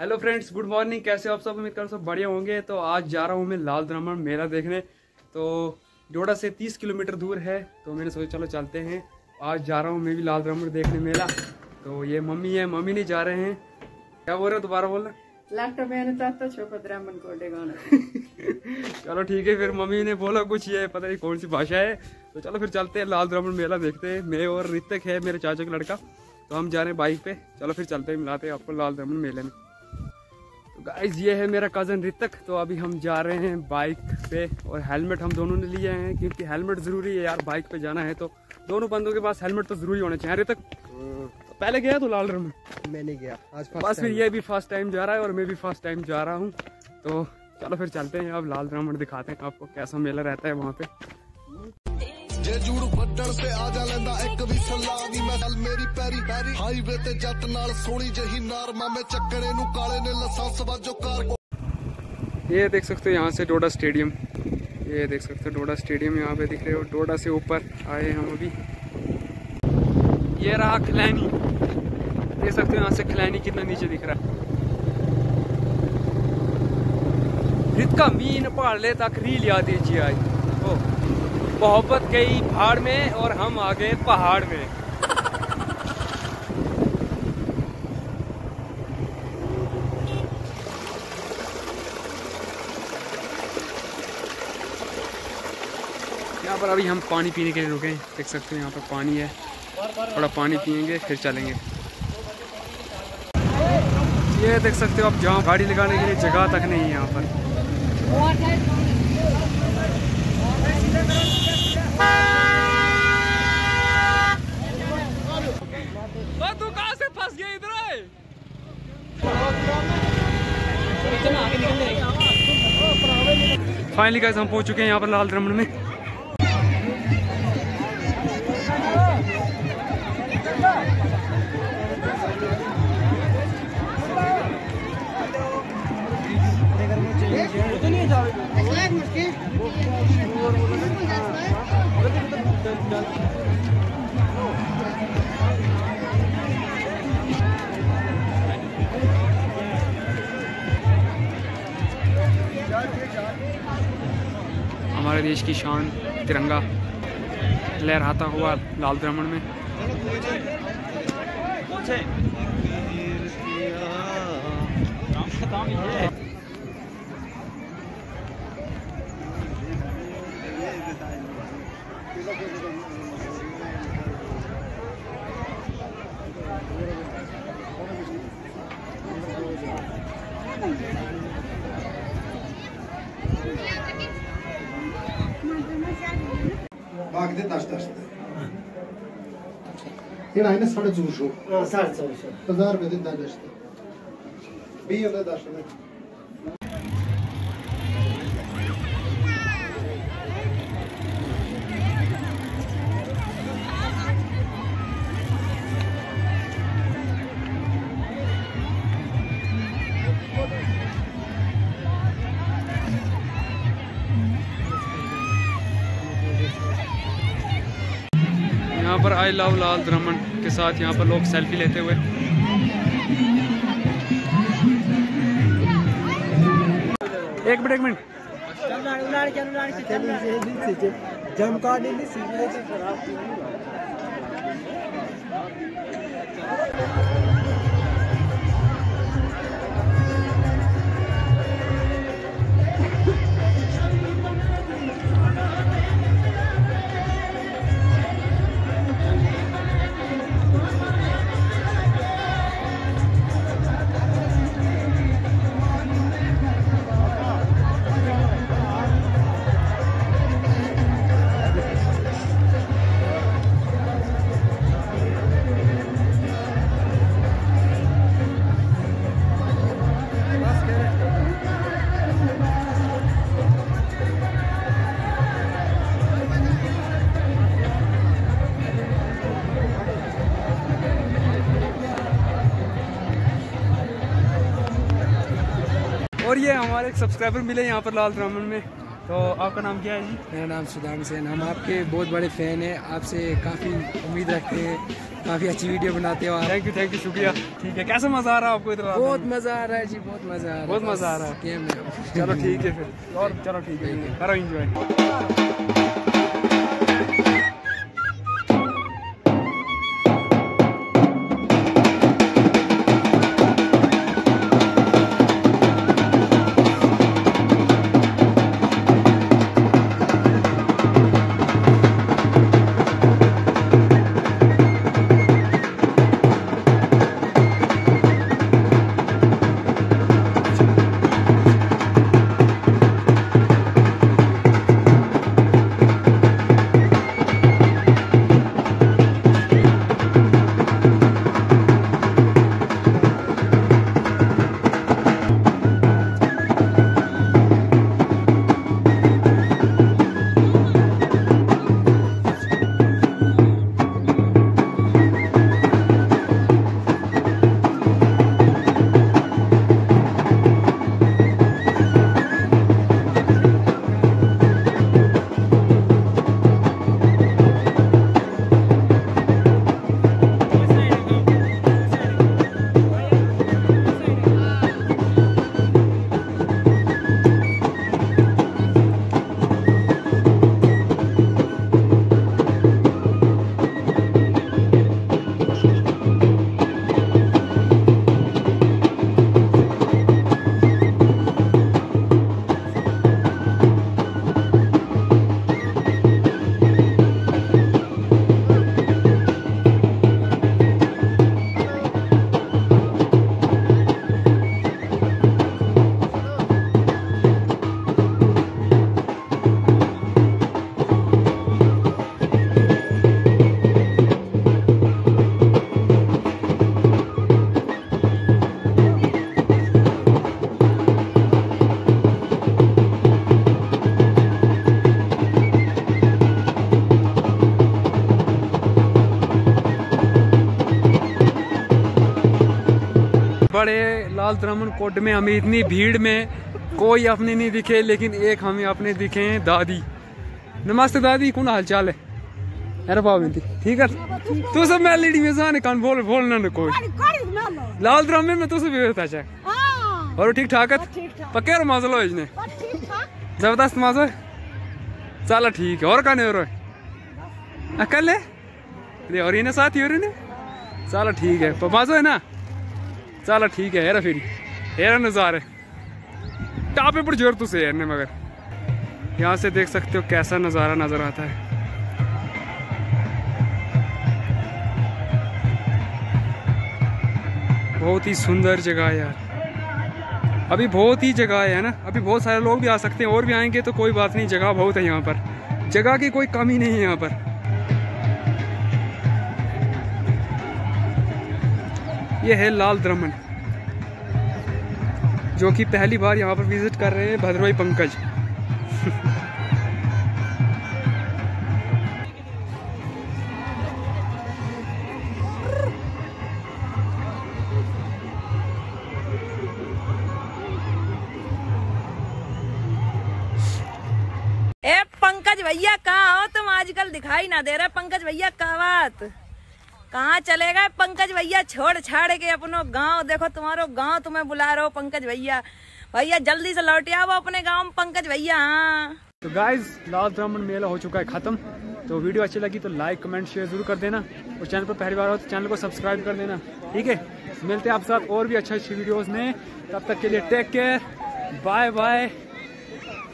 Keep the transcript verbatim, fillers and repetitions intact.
Hello friends, good morning. कैसे हो आप सब? उम्मीद कर सब बढ़िया होंगे। तो आज जा रहा हूँ मैं लाल द्रामण मेला देखने। तो डोडा से तीस किलोमीटर दूर है, तो मैंने सोचा चलो चलते हैं। आज जा रहा हूँ मैं भी लाल द्रामण देखने मेला। तो ये मम्मी है, मम्मी नहीं जा रहे हैं। क्या बोल रहे हो? दोबारा बोलना। चलो ठीक है, फिर मम्मी ने बोला कुछ, ये पता नहीं कौन सी भाषा है। तो चलो फिर चलते हैं, लाल द्रामण मेला देखते हैं। मैं और ऋतिक है, मेरे चाचा का लड़का, तो हम जा रहे हैं बाइक पे। चलो फिर चलते हैं, मिलाते हैं आपको लाल द्रामण मेले में। तो गाइस ये है मेरा कज़न ऋतिक। तो अभी हम जा रहे हैं बाइक पे, और हेलमेट हम दोनों ने लिए हैं क्योंकि हेलमेट ज़रूरी है यार, बाइक पे जाना है तो दोनों बंदों के पास हेलमेट तो ज़रूरी होना चाहिए। ऋतिक तो पहले गया तो लाल द्रामण? मैं नहीं गया आज, बस फिर ये भी फर्स्ट टाइम जा रहा है और मैं भी फर्स्ट टाइम जा रहा हूँ। तो चलो फिर चलते हैं, अब लाल द्रामण दिखाते हैं आपको कैसा मेला रहता है वहाँ पे। जे जूड़ फड्डण से आ जा लेंदा एक भी सलाह नी मैं चल मेरी पैरी पैरी हाईवे ते जट नाल सोनी जही नार मामे चक्कड़े नु काले ने लाइसेंस वाजो कार। ये देख सकते हो यहाँ से डोडा स्टेडियम, ये देख सकते हो डोडा स्टेडियम यहाँ पे दिख रहे हो। डोडा से ऊपर आए हम अभी। ये रहा खिलैनी, देख सकते हो यहाँ से खिलैनी कितना नीचे दिख रहा है। रितका मीन पहाड़ ले तक रील याद दीजिए आई ओ मोहब्बत गई पहाड़ में और हम आ गए पहाड़ में। यहाँ पर अभी हम पानी पीने के लिए रुके हैं, देख सकते हो यहाँ पर पानी है। थोड़ा पानी पियेंगे फिर चलेंगे। ये देख सकते हो आप, जहाँ गाड़ी लगाने के लिए जगह तक नहीं है यहाँ पर। तू कहाँ से फंस गया इधर? फाइनली गाइस हम पहुंच चुके हैं यहाँ पर लाल द्रामण में। हमारे देश की शान तिरंगा लहराता हुआ लाल द्रामण में। Bagde taş taştı. Yine aynı saçı uçu. Ha, saçı uçu. Pazar bedin taştı. Bir yılda taştı. यहाँ पर आई लव लाल द्रामण के साथ यहाँ पर लोग सेल्फी लेते हुए। एक मिनट एक मिनट और ये हमारे एक सब्सक्राइबर मिले यहाँ पर लाल द्रामण में। तो आपका नाम क्या है जी? मेरा नाम सुदाम सेन। हम आपके बहुत बड़े फ़ैन हैं, आपसे काफ़ी उम्मीद रखते हैं, काफ़ी अच्छी वीडियो बनाते हो आप। थैंक यू थैंक यू शुक्रिया। ठीक है, कैसा मज़ा आ रहा है आपको इधर? बहुत मज़ा आ रहा है जी, बहुत मज़ा आ रहा है, बहुत मज़ा आ रहा है गेम में। चलो ठीक है फिर, और चलो ठीक है, करो एंजॉय। बड़े लाल द्रमन कोट में हमें इतनी भीड़ में कोई अपने नहीं दिखे, लेकिन एक हमें अपने दिखे हैं दादी। नमस्ते दादी, कौन हाल चाल है? अरे बाबू ठीक है, तू सब मैं लेडी में जाने कान बोल बोलना न कोई लाल द्रमन में तू सब व्यवस्था चाहे और ठीक ठाक है पक्के और मजा लो इसने जबरदस्त मजा है। चलो ठीक है, और कहने और अकल है और इन्हें साथ ही और इन्हें चलो ठीक है, मजा है ना? चलो ठीक है, हेरा फिर हेरा नज़ारे टापे पर जोर तुझे हेरने, मगर यहाँ से देख सकते हो कैसा नज़ारा नज़र आता है। बहुत ही सुंदर जगह है यार, अभी बहुत ही जगह है ना, अभी बहुत सारे लोग भी आ सकते हैं और भी आएंगे तो कोई बात नहीं, जगह बहुत है यहाँ पर, जगह की कोई कमी नहीं है यहाँ पर। ये है लाल द्रमन, जो कि पहली बार यहाँ पर विजिट कर रहे हैं भद्रोई पंकज। ए पंकज भैया कहाँ हो तुम? आजकल दिखाई ना दे रहा। पंकज भैया कहाँ बात, कहाँ चले गए पंकज भैया? छोड़ छाड़ के अपनो गांव, देखो तुम्हारो गांव तुम्हें बुला रहे हो पंकज भैया। भैया जल्दी से लौट आओ अपने गांव में पंकज भैया। हाँ तो गाइज लाल द्रमन मेला हो चुका है खत्म। तो वीडियो अच्छी लगी तो लाइक कमेंट शेयर जरूर कर देना, और चैनल पर पहली बार हो तो चैनल को सब्सक्राइब कर देना। ठीक है, मिलते हैं आप साथ और भी अच्छी अच्छी वीडियोस में, तब तक के लिए टेक केयर, बाय बाय।